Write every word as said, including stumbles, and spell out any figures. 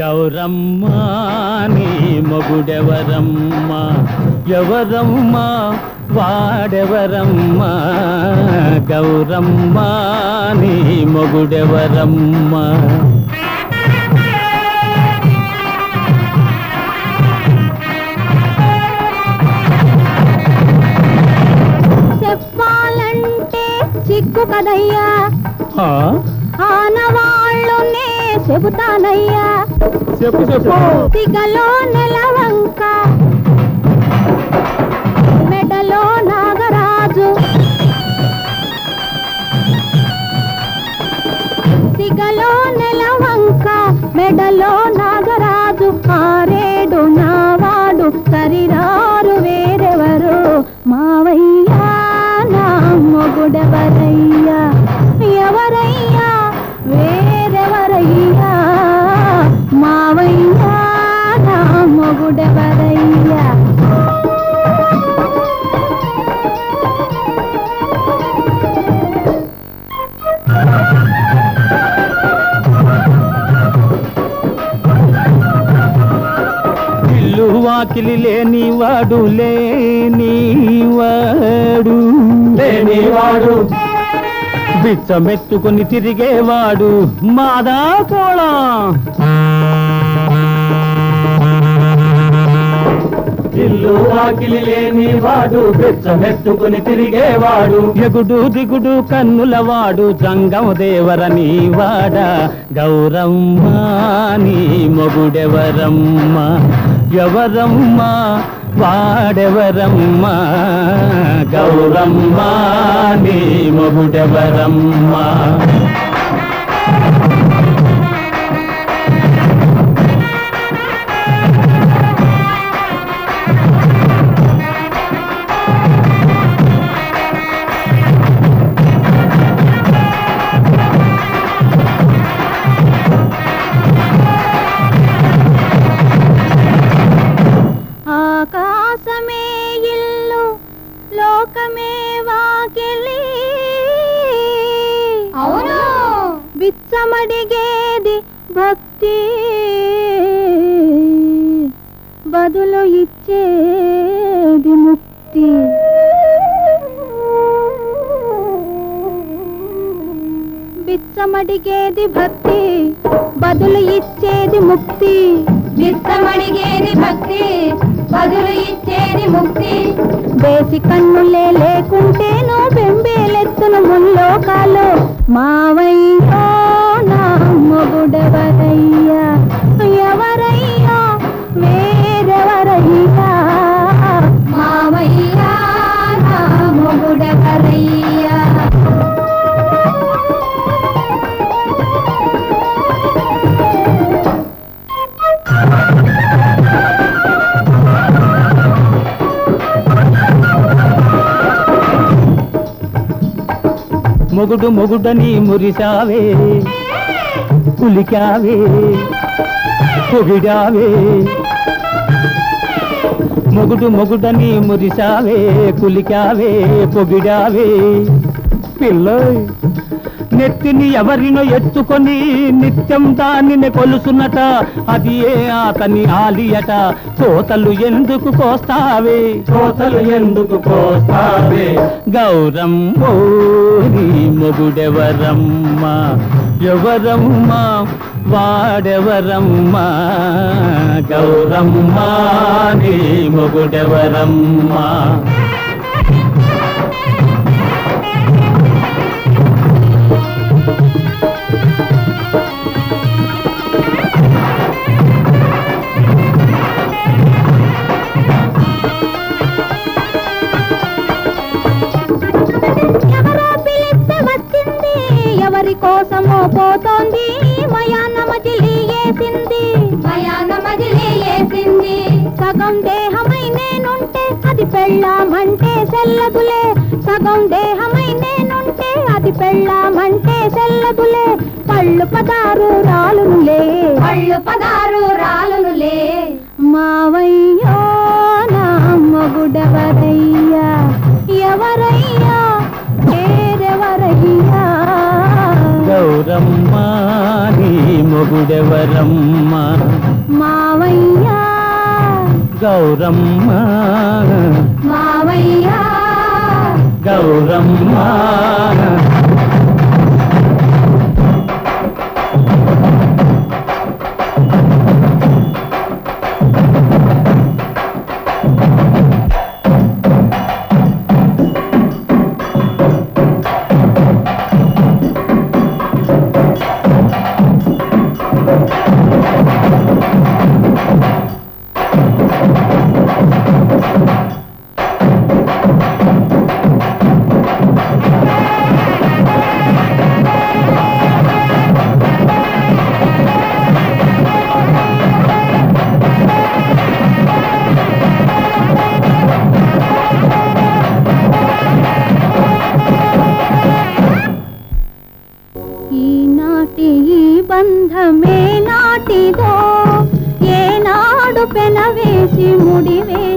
గౌరమ్మ నీ మొగుడెవరమ్మ ఎవరమ్మ వాడెవరమ్మ గౌరమ్మ నీ మొగుడెవరమ్మ చెప్పాలంటే సిగ్గు కదయ్యా ఆనవాళ్ళునే చెబుతానయ్యా చెప్పు చెప్పు సిగలో నెలవంక మెడలో నాగరాజు సిగలో నెలవంక మెడలో నాగరాజు ఆరేడు నావాడు సరిరారు వేరెవరు మావయ్యా నా మొగుడెవరయ్యా ఎవరయ్యా వేరెవరయ్యా మావయ్యా నా మొగుడెవరయ్యా ఇల్లు వాకిలి లేనివాడు లేనివాడు లేనివాడు బిచ్చమెత్తుకుని తిరిగేవాడు మాదా కోళం ఇల్లు వాకిలి లేనివాడు బిచ్చమెత్తుకుని తిరిగేవాడు ఎగుడు దిగుడు కన్నులవాడు జంగం దేవరని వాడ గౌరమ్మ నీ మొగుడెవరమ్మ ఎవరమ్మ వాడెవరమ్మ గౌరమ్మ నీ మొగుడెవరమ్మ ఆకాశమే ఇల్లు లోకమే వాకిలి అవును బిచ్చమడిగేది భక్తి బదులు ఇచ్చేది ముక్తి బిచ్చమడిగేది భక్తి బదులు ఇచ్చేది ముక్తి బిచ్చమడిగేది భక్తి బదులు ఇచ్చేది ముక్తి దేశి కన్నులే లేకుంటేను బెంబేలెత్తును ముల్లోకాలు మావయ్యో నా మొగుడెవరయ్యా ఎవరయ్యా వేరెవరయ్యా మావయ్యా నా మొగుడెవరయ్యా మొగుడు మొగుడని మురిసావే కులికావే పొగిడావే మొగుడు మొగుడని మురిసావే కులికావే పొగిడావే పిల్లయ్ నెత్తిని ఎవరినో ఎత్తుకొని నిత్యం దానిని కొలుసునట అది ఏ అతని ఆలియట కోతలు ఎందుకు కోస్తావే కోతలు ఎందుకు కోస్తావే గౌరమ్మ నీ మొగుడెవరమ్మ ఎవరమ్మ వాడెవరమ్మ గౌరమ్మ నీ మొగుడెవరమ్మ ఎవరి కోసమో పోతోంది మయాన మజిలీ ఏసింది మయాన మజిలీ ఏసింది సగం దేహమై నేనుంటే అది పెళ్ళామంటే సెల్లదులే సగం దేహమై నేనుంటే అది పెళ్ళామంటే సెల్లదులే పళ్ళు పదారు రాలునులే పళ్ళు పదారు రాలునులే మావయ్యో నా మొగుడెవరయ్యా ఎవరయ్యా వేరెవరయ్యా గౌరమ్మ నీ మొగుడెవరమ్మ మావయ్య గౌరమ్మ మావయ్య గౌరమ్మ బంధమే నాటిదో ఏనాడు పెనవేసి ముడివే